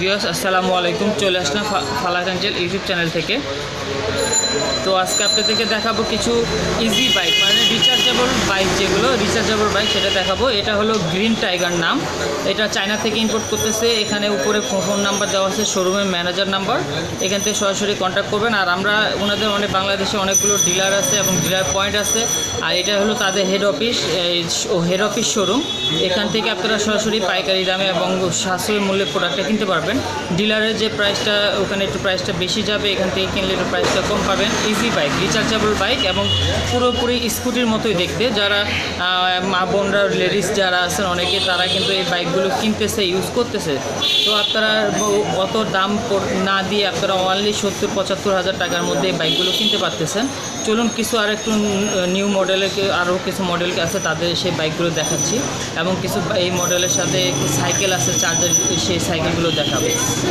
Viewers আসসালামু আলাইকুম। চলে আসলাম ফালাক আঞ্চল ইউটিউব চ্যানেল থেকে। তো আজকে আপনাদেরকে দেখাবো কিছু ইজি বাইক, মানে রিচার্জেবল বাইক, যেগুলো রিচার্জেবল বাইক সেটা দেখাবো। এটা হলো গ্রিন টাইগার নাম, এটা চায়না থেকে ইম্পোর্ট করতেছে। এখানে উপরে ফোন নাম্বার দেওয়া আছে, শোরুমের ম্যানেজার নাম্বার, এখান থেকে সরাসরি কন্ট্যাক্ট করবেন। আর আমরা ওনাদের বাংলাদেশে অনেকগুলো ডিলার আছে এবং ডিলার পয়েন্ট আছে। আর এটা হলো তাদের হেড অফিস শোরুম। এখান থেকে আপনারা সরাসরি পাইকারি দামে এবং সাশ্রয়ী মূল্যে প্রোডাক্টটা কিনতে পারবেন। ডিলারের যে প্রাইসটা, ওখানে একটু প্রাইসটা বেশি যাবে, এখান থেকে কিনলে একটু প্রাইসটা কম পাবেন। ইজি বাইক, রিচার্জেবল বাইক এবং পুরোপুরি স্কুটির মতোই দেখতে। যারা মা বোনরা, লেডিস যারা আছেন অনেকে, তারা কিন্তু এই বাইকগুলো কিনতেছে, ইউজ করতেছে। তো আপনারা অত দাম না দিয়ে আপনারা অনলি 70-75 হাজার টাকার মধ্যে এই বাইকগুলো কিনতে পারতেছেন। চলুন কিছু আর একটু নিউ মডেলের আরও কিছু মডেল আছে, তাদের সেই বাইকগুলো দেখাচ্ছি। এবং কিছু এই মডেলের সাথে সাইকেল আছে চার্জার, সেই সাইকেলগুলো দেখাবো।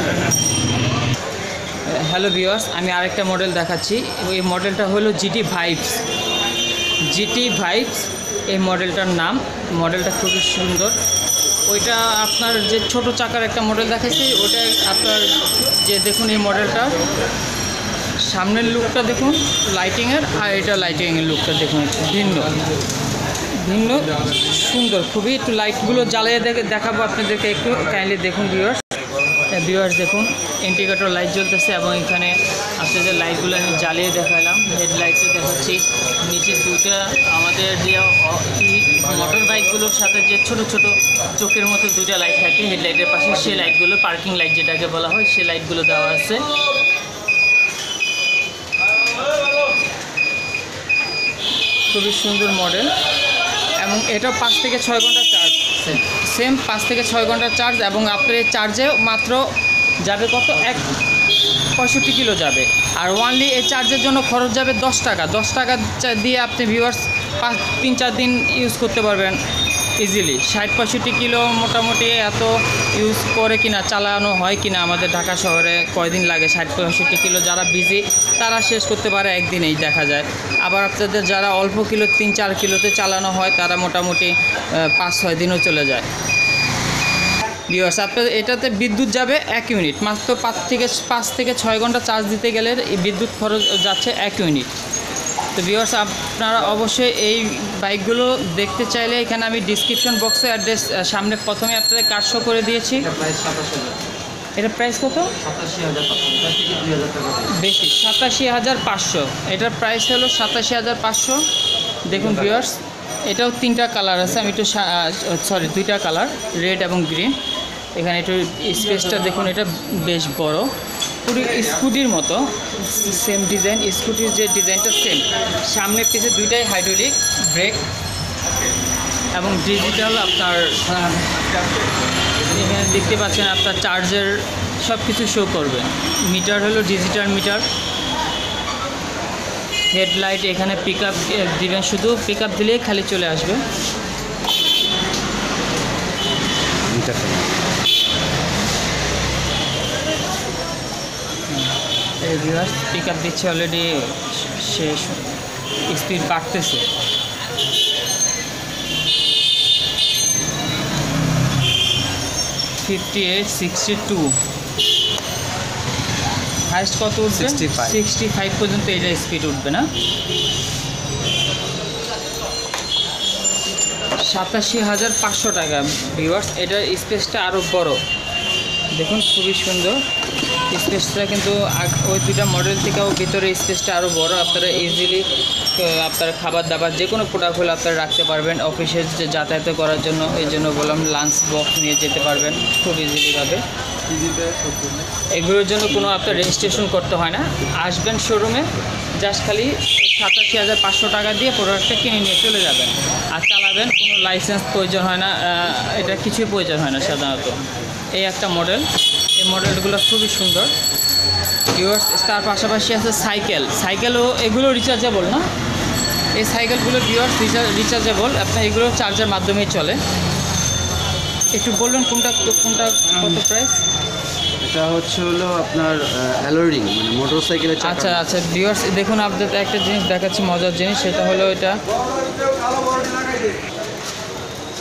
হ্যালো ভিউয়ার্স, আমি আরেকটা মডেল দেখাচ্ছি। এই মডেলটা হলো জিটি ভাইবস। এই মডেলটার নাম। মডেলটা খুবই সুন্দর। ওইটা আপনার যে ছোট চাকার একটা মডেল দেখাচ্ছি, ওটা আপনার যে দেখুন এই মডেলটা সামনের লুকটা দেখুন লাইটিংয়ের, আর এটা লাইটিংয়ের লুকটা দেখুন একটু ভিন্ন সুন্দর খুবই। একটু লাইটগুলো জ্বালিয়ে দেখাবো আপনাদেরকে, একটু কাইন্ডলি দেখুন ভিউয়ার্স দেখুন ইন্ডিকেটর লাইট জ্বলতেছে এবং এখানে আপনাদের লাইটগুলো আমি জ্বালিয়ে দেখালাম। হেডলাইটও দেখাচ্ছি। নিচে দুইটা আমাদের যে মোটর বাইকগুলোর সাথে যে ছোট ছোট চোখের মতো দুইটা লাইট থাকে হেডলাইটের পাশে, সেই লাইটগুলো পার্কিং লাইট যেটাকে বলা হয়, সেই লাইটগুলো দেওয়া আছে। খুবই সুন্দর মডেল এবং এটা 5 থেকে 6 ঘন্টা চার্জ, সেম 5 থেকে 6 ঘন্টা চার্জ। এবং আপনার এই চার্জে মাত্র যাবে কত, 65 কিলো যাবে। আর ওয়ানলি এই চার্জের জন্য খরচ যাবে 10 টাকা। 10 টাকা দিয়ে আপনি ভিউয়ার্স 3-4 দিন ইউজ করতে পারবেন ইজিলি। 60-65 কিলো মোটামুটি এত ইউজ করে কিনা, চালানো হয় কিনা আমাদের ঢাকা শহরে কয়দিন লাগে 60-65 কিলো। যারা বিজি তারা শেষ করতে পারে একদিনেই দেখা যায়। আবার আপনাদের যারা অল্প কিলো 3-4 কিলোতে চালানো হয়, তারা মোটামুটি 5-6 দিনও চলে যায়। ভিউয়ার্স আপনার এটাতে বিদ্যুৎ যাবে 1 ইউনিট, মাত্র 5 থেকে 6 ঘন্টা চার্জ দিতে গেলে এই বিদ্যুৎ খরচ যাচ্ছে 1 ইউনিট। তো ভিউয়ার্স আপনারা অবশ্যই এই বাইকগুলো দেখতে চাইলে এখানে আমি ডিসক্রিপশন বক্সে অ্যাড্রেস সামনে প্রথমে আপনাদের কার্ড শো করে দিয়েছি। এটা প্রাইস কত? 87,500 বেশি, 87,500। এটার প্রাইস হলো 87,500। দেখুন ভিউয়ার্স, এটাও 3টা কালার আছে। আমি একটু দুইটা কালার, রেড এবং গ্রিন। এখানে একটু স্পেসটা দেখুন, এটা বেশ বড়, পুরো স্কুটির মতো সেম ডিজাইন। স্কুটির যে ডিজাইনটা সেম, সামনে পিছে দুইটাই হাইড্রোলিক ব্রেক এবং ডিজিটাল। আপনার এখানে দেখতে পাচ্ছেন আপনার চার্জের সব কিছু শো করবে। মিটার হলো ডিজিটাল মিটার। হেডলাইট এখানে পিক আপ দিবেন, শুধু পিক আপ দিলেই খালি চলে আসবে। পিক আপ দিচ্ছে অলরেডি, শেষ স্পিড বাড়তেছে। হাইস্ট কত উঠবে? 65 পর্যন্ত এটা স্পিড উঠবে না। 87,500 টাকা ভিউয়ার্স। এটার স্পেসটা আরও বড় দেখুন, খুবই সুন্দর স্পেসটা, কিন্তু ওই দুটা মডেল থেকেও ভিতরে স্পেসটা আরও বড়। আপনারা ইজিলি আপনারা খাবার দাবার যে কোনো প্রোডাক্ট হলে আপনারা রাখতে পারবেন অফিসে যাতায়াত করার জন্য। এই জন্য বললাম লাঞ্চ বক্স নিয়ে যেতে পারবেন খুব ইজিলিভাবে। এগুলোর জন্য কোনো আপনার রেজিস্ট্রেশন করতে হয় না। আসবেন শোরুমে, জাস্ট খালি 87,500 টাকা দিয়ে প্রোডাক্টটা কিনে নিয়ে চলে যাবেন আর চালাবেন। কোনো লাইসেন্স প্রয়োজন হয় না, এটা কিছুই প্রয়োজন হয় না সাধারণত। এই একটা মডেল, এই মডেলগুলো খুবই সুন্দর ভিউয়ার্স। তার পাশাপাশি আছে সাইকেলও, এগুলো রিচার্জেবল না। এই সাইকেলগুলো ভিউয়ার্স রিচার্জেবল, আপনার এগুলো চার্জের মাধ্যমেই চলে। একটু বলবেন কোনটা কত প্রাইস? এটা হলো আপনার অ্যালোরিং, মানে মোটরসাইকেলের চাকা। আচ্ছা ভিউয়ার্স দেখুন, আপনাদের একটা জিনিস দেখাচ্ছি, মজার জিনিস। সেটা হলো এটা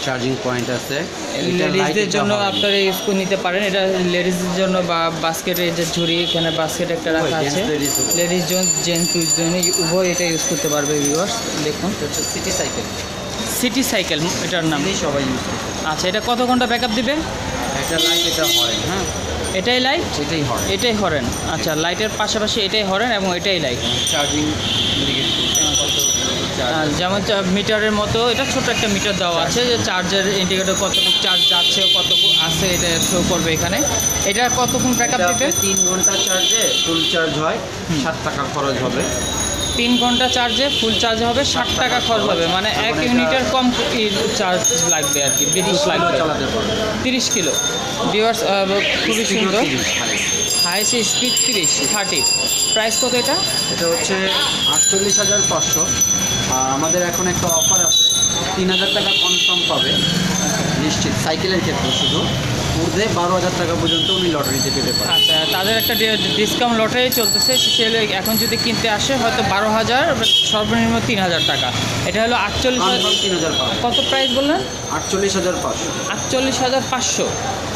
চার্জিং পয়েন্ট আছে। লেডিসদের জন্য আপনারা ইউজ করে নিতে পারেন। এটা লেডিসদের জন্য বা বাস্কেটের যে ঝুড়ি, এখানে বাস্কেট একটা রাখা আছে। লেডিস জেন্টস উভয় এটা ইউজ করতে পারবে ভিউয়ার্স। দেখুন হচ্ছে সিটি সাইকেল। সিটি সাইকেল এটার নাম। সবাই ইউজ করতে। আচ্ছা, এটা কত ঘন্টা ব্যাকআপ দিবে? এটা লাইট, এটা হরেন। হ্যাঁ, এটাই লাইট, এটাই হরেন। এটাই হরেন। আচ্ছা, লাইটের পাশাপাশি এটাই হরেন এবং এটাই লাইট। চার্জিং ইন্ডিকেট করতে যেমন মিটারের মতো এটা ছোট একটা মিটার দেওয়া আছে, যে চার্জের ইন্ডিকেটর কতটুকু চার্জ যাচ্ছে কতটুকু আছে এটা শো করবে এখানে। এটা কতক্ষণ ব্যাকআপ দিবে? 3 ঘন্টা চার্জে ফুল চার্জ হয় 60 টাকা খরচ হবে। 3 ঘন্টা চার্জে ফুল চার্জ হবে 60 টাকা খরচ হবে, মানে 1 ইউনিটের কম চার্জ লাগবে আর কি, বিদ্যুৎ লাগবে। চালাতে পারবে 30 কিলো। ভিউয়ার্স খুবই সুন্দর। Highest speed 30। প্রাইস কত এটা? এটা হচ্ছে 48,500। আর আমাদের এখন একটা অফার আছে, 3,000 টাকা কনফার্ম পাবে নিশ্চিত সাইকেলের ক্ষেত্রে। শুধু ঊর্ধ্বে 12,000 টাকা পর্যন্ত উনি লটারিতে পেতে পারেন। আচ্ছা, তাদের একটা ডিসকাউন্ট লটারি চলতেছে, সেটা এখন যদি কিনতে আসে হয়তো 12,000, সর্বনিম্ন 3,000 টাকা। এটা হলো 48,000। 3,500। কত প্রাইস বললেন? 48,500। 48,500।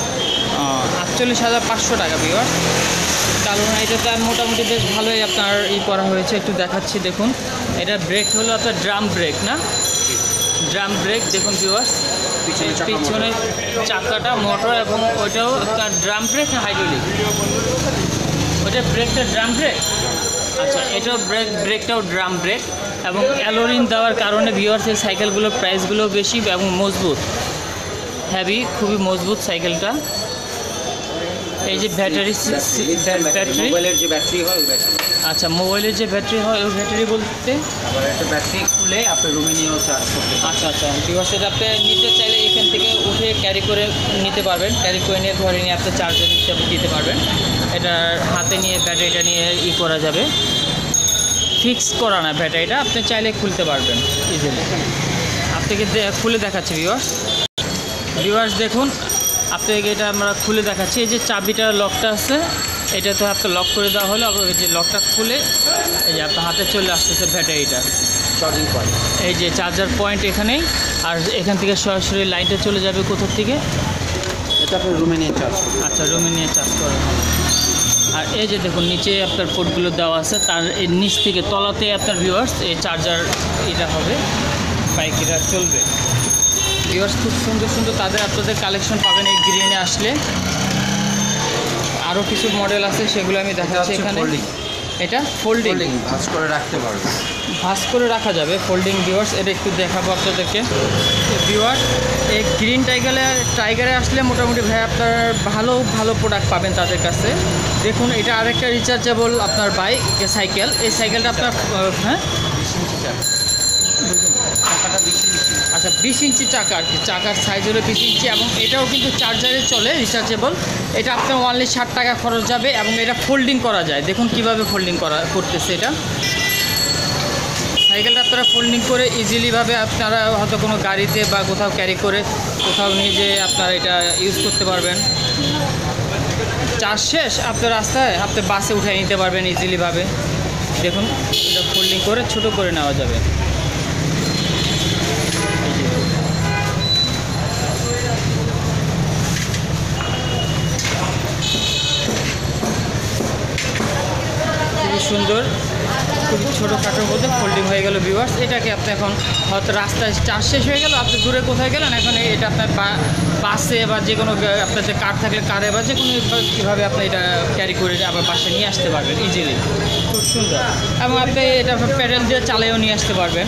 48,500 টাকা ভিউয়ার্স। কারণ এটাতে মোটামুটি বেশ ভালোই আপনার করা হয়েছে। একটু দেখাচ্ছি, দেখুন। এটা ব্রেক হলো আপনার ড্রাম ব্রেক, না? ড্রাম ব্রেক দেখুন ভিউয়ার্স। পিছনের চাকাটা মোটর এবং ওইটাও আপনার ড্রাম ব্রেক না হাইড্রোলিক? ওইটা ব্রেকটা ড্রাম ব্রেক। আচ্ছা, এটাও ব্রেকটাও ড্রাম ব্রেক এবং অ্যালোরিন দেওয়ার কারণে ভিউয়ার্স এই সাইকেলগুলোর প্রাইসগুলো বেশি এবং মজবুত, হ্যাভি, খুবই মজবুত সাইকেলটা। এই যে ব্যাটারি, মোবাইলের যে ব্যাটারি হয় ওই ব্যাটারি। আচ্ছা, মোবাইলের যে ব্যাটারি হয় ওই ব্যাটারি বলতে আবার একটা ব্যাটারি খুলে আপনি রুমে নিয়েও চার্জ করতে পারেন। আচ্ছা, ভিউয়ার্স এটা আপনি নিতে চাইলে এখান থেকে উঠে ক্যারি করে নিতে পারবেন। ক্যারি করে নিয়ে ঘরে নিয়ে আপনি চার্জার হিসাবে দিতে পারবেন। এটা হাতে নিয়ে ব্যাটারিটা নিয়ে করা যাবে, ফিক্স করা না ব্যাটারিটা, আপনি চাইলে খুলতে পারবেন ইজিলি। আপনাকে খুলে দেখাচ্ছি ভিউয়ার্স দেখুন, আপনাকে এটা আমরা খুলে দেখাচ্ছি। এই যে চাবিটার লকটা আছে, এটা তো আপনার লক করে দেওয়া হলো। আবার এই যে লকটা খুলে এই যে আপনার হাতে চলে আসতেছে ব্যাটারিটা, চার্জিং পয়েন্ট। এই যে চার্জার পয়েন্ট এখানেই। আর এখান থেকে সরাসরি লাইনটা চলে যাবে কোথার থেকে? এটা আপনি রুমে নিয়ে চার্জ করবেন। আচ্ছা, রুমে নিয়ে চার্জ করা হবে। আর এই যে দেখুন নিচে আপনার পোর্টগুলো দেওয়া আছে, তার এই নিচ থেকে তলাতে আপনার ভিউয়ার্স এই চার্জার এটা হবে, বাইক এটা চলবে। ভিউয়ার্স খুব সুন্দর সুন্দর তাদের আপনাদের কালেকশন পাবেন এই গ্রিনে আসলে। আরও কিছু মডেল আছে, সেগুলো আমি দেখাচ্ছি এখানে। এটা ফোল্ডিং, ভাঁজ করে রাখতে পারবেন। ভাঁজ করে রাখা যাবে, ফোল্ডিং ভিউয়ার্স। এটা একটু দেখাবো আপনাদেরকে ভিউয়ার্স। এই গ্রিন টাইগারে আসলে মোটামুটি ভাই আপনার ভালো ভালো প্রোডাক্ট পাবেন তাদের কাছে। দেখুন, এটা আরেকটা রিচার্জেবল আপনার বাইক সাইকেল। এই সাইকেলটা আপনার হ্যাঁ 20 ইঞ্চি চাকাটা 20 ইঞ্চি। আচ্ছা, 20 ইঞ্চি চাকা আর কি, চাকার সাইজ হলো 20 ইঞ্চি এবং এটাও কিন্তু চার্জারে চলে, রিচার্জেবল। এটা আপনার অনলি 60 টাকা খরচ যাবে এবং এটা ফোল্ডিং করা যায়। দেখুন কিভাবে ফোল্ডিং করতেছে এটা। সাইকেলটা আপনারা ফোল্ডিং করে ইজিলিভাবে আপনারা হয়তো কোনো গাড়িতে বা কোথাও ক্যারি করে কোথাও নিয়ে যেয়ে আপনারা এটা ইউজ করতে পারবেন। চার্জ শেষ আপনার রাস্তায় আপনি বাসে উঠে নিতে পারবেন ইজিলিভাবে। দেখুন, এটা ফোল্ডিং করে ছোট করে নেওয়া যাবে। খুবই সুন্দর, খুবই ছোটোখাটোর মধ্যে ফোল্ডিং হয়ে গেল ভিউয়ার্স। এটাকে আপনি এখন হয়তো রাস্তায় চার্জ শেষ হয়ে গেল, আপনি দূরে কোথায় গেলেন, এখন এটা আপনার বাসে বা যে কোনো আপনার যে কার থাকলে কারে বা যে কোনো কীভাবে আপনি এটা ক্যারি করে আবার বাসায় নিয়ে আসতে পারবেন ইজিলি। খুব সুন্দর, এবং আপনি এটা প্যাডেল দিয়ে চালিয়েও নিয়ে আসতে পারবেন।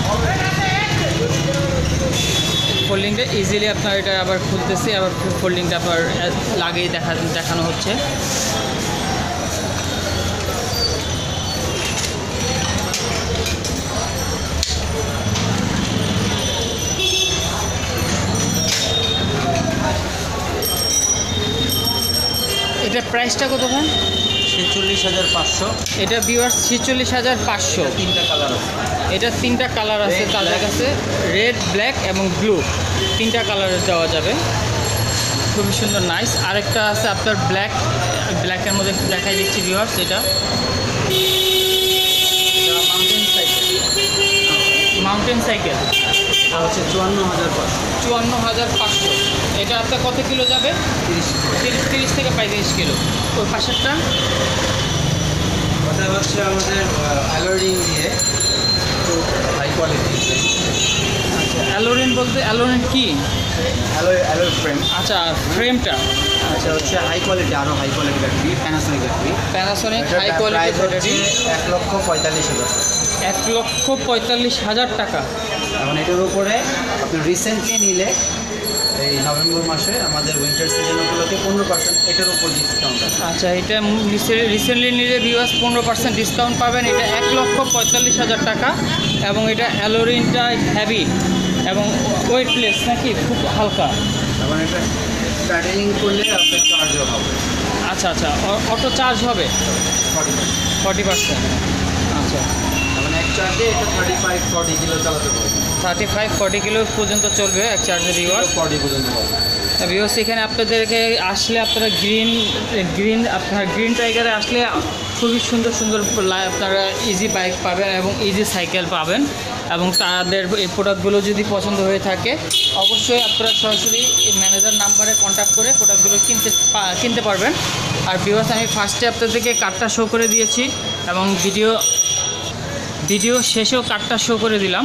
ফোল্ডিংটা ইজিলি আপনার এটা আবার খুলতেছে, আবার ফোল্ডিংটা আপনার লাগিয়ে দেখানো হচ্ছে। এটার প্রাইসটা কত ভাই? 46,500। এটা ভিউয়ার্স 46,500। 3টা কালার আছে। এটা 3টা কালার আছে তাদের কাছে, রেড, ব্ল্যাক এবং ব্লু, 3টা কালারের দেওয়া যাবে। খুবই সুন্দর, নাইস। আরেকটা আছে আপনার ব্ল্যাকের মধ্যে দেখাই দিচ্ছি ভিউয়ার্স। এটা মাউন্টেন সাইকেল। এটা হচ্ছে 54,500। 54,500। এটা আপনার কত কিলো যাবে? 30 থেকে 35 কিলো। ওই পাশেরটা ওটা হচ্ছে আমাদের অ্যালোরিং দিয়ে একটু হাই কোয়ালিটি। আচ্ছা, অ্যালোরিন বলতে অ্যালোরিন কি? Alloy frame. আচ্ছা, ফ্রেমটা আচ্ছা হচ্ছে হাই কোয়ালিটি, আরও high quality battery, Panasonic battery. Panasonic high quality battery. 1,45,000 টাকা। 1,45,000 টাকা। এখন এটার উপরে আপনি রিসেন্টলি নিলে এই নভেম্বর মাসে আমাদের উইন্টার সিজন উপলক্ষে 15% এটার উপর ডিসকাউন্ট আছে। আচ্ছা, এটা রিসেন্টলি নিলে ভিউয়ার্স 15% ডিসকাউন্ট পাবেন। এটা 1,45,000 টাকা এবং এটা অ্যালোরিনটা হেভি এবং ওয়েটলেস নাকি, খুব হালকা। এখন এটা প্যাডেলিং করলে আপনার চার্জও হবে। আচ্ছা আচ্ছা, অটো চার্জ হবে 40%। আচ্ছা, এখন এক চার্জে এটা 35-40 কিলো চালাতে পারবে। 35-40 কিলো পর্যন্ত চলবে এক চার্জে ভিউয়ার্স। 40 পর্যন্ত হবে। ভিউয়ার্স, এখানে আপনাদেরকে আসলে আপনারা আপনার গ্রিন টাইগারে আসলে খুবই সুন্দর সুন্দর আপনারা ইজি বাইক পাবেন এবং ইজি সাইকেল পাবেন। এবং তাদের এই প্রোডাক্টগুলো যদি পছন্দ হয়ে থাকে অবশ্যই আপনারা সরাসরি ম্যানেজার নাম্বারে কন্ট্যাক্ট করে প্রোডাক্টগুলো কিনতে পারবেন। আর ভিউয়ার্স, আমি ফার্স্টে আপনাদেরকে কার্ডটা শো করে দিয়েছি এবং ভিডিও শেষেও কার্ডটা শো করে দিলাম।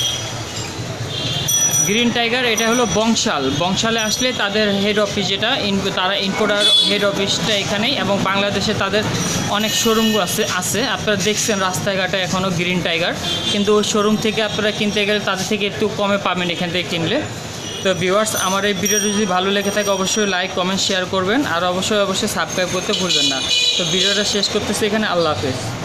গ্রিন টাইগার এটা হলো বংশালে আসলে তাদের হেড অফিস, যেটা তারা ইম্পোর্টার হেড অফিসটা এখানেই, এবং বাংলাদেশে তাদের অনেক শোরুম আছে। আপনারা দেখছেন রাস্তাঘাটে এখনও গ্রিন টাইগার, কিন্তু ওই শোরুম থেকে আপনারা কিনতে গেলে তাদের থেকে একটু কমে পাবেন এখান থেকে কিনলে। তো ভিউয়ার্স, আমার এই ভিডিওটি যদি ভালো লেগে থাকে অবশ্যই লাইক কমেন্ট শেয়ার করবেন, আর অবশ্যই সাবস্ক্রাইব করতে ভুলবেন না। তো ভিডিওটা শেষ করতেছি এখানে। আল্লাহ হাফেজ।